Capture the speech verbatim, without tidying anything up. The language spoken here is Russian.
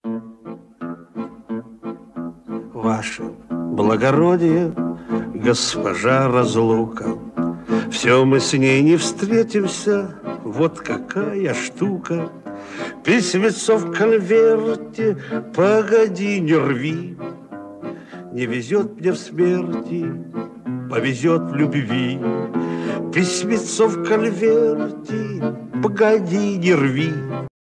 Ваше благородие, госпожа разлука, все мы с ней не встретимся, вот какая штука. Письмецо в конверте, погоди, не рви. Не везет мне в смерти, повезет в любви. Письмецо в конверте, погоди, не рви.